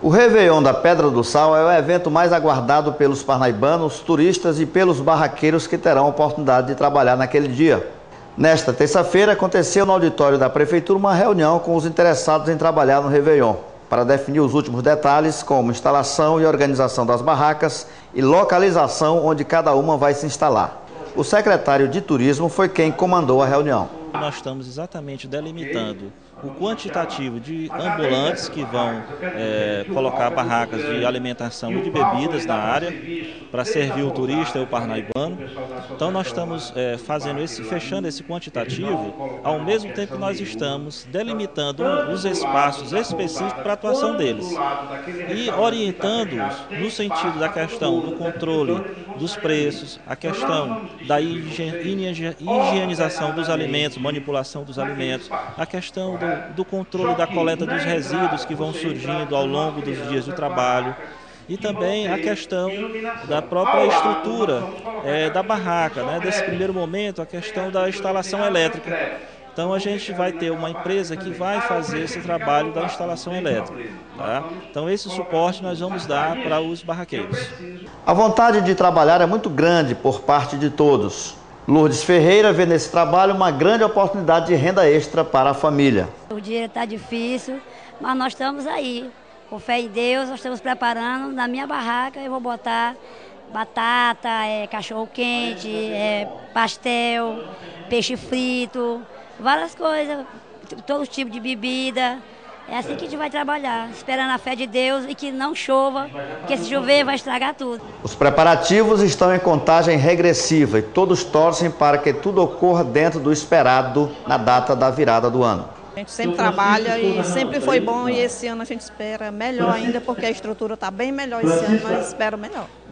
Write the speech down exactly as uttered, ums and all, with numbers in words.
O Réveillon da Pedra do Sal é o evento mais aguardado pelos parnaibanos, turistas e pelos barraqueiros que terão a oportunidade de trabalhar naquele dia. Nesta terça-feira aconteceu no auditório da Prefeitura uma reunião com os interessados em trabalhar no Réveillon, para definir os últimos detalhes, como instalação e organização das barracas e localização onde cada uma vai se instalar. O secretário de Turismo foi quem comandou a reunião. Nós estamos exatamente delimitando o quantitativo de ambulantes que vão é, colocar barracas de alimentação e de bebidas na área para servir o turista e o parnaibano. Então nós estamos é, fazendo esse, fechando esse quantitativo, ao mesmo tempo que nós estamos delimitando os espaços específicos para a atuação deles e orientando-os no sentido da questão do controle dos preços, a questão da higienização dos alimentos, manipulação dos alimentos, a questão do, do controle da coleta dos resíduos que vão surgindo ao longo dos dias de trabalho e também a questão da própria estrutura é, da barraca, né? Desse primeiro momento, a questão da instalação elétrica. Então a gente vai ter uma empresa que vai fazer esse trabalho da instalação elétrica. Tá? Então esse suporte nós vamos dar para os barraqueiros. A vontade de trabalhar é muito grande por parte de todos. Lourdes Ferreira vê nesse trabalho uma grande oportunidade de renda extra para a família. O dinheiro está difícil, mas nós estamos aí. Com fé em Deus, nós estamos preparando. Na minha barraca eu vou botar batata, é, cachorro-quente, é, pastel, peixe frito, várias coisas, todo tipo de bebida. É assim que a gente vai trabalhar, esperando a fé de Deus e que não chova, porque se chover vai estragar tudo. Os preparativos estão em contagem regressiva e todos torcem para que tudo ocorra dentro do esperado na data da virada do ano. A gente sempre trabalha e sempre foi bom e esse ano a gente espera melhor ainda, porque a estrutura está bem melhor esse ano, mas espero melhor.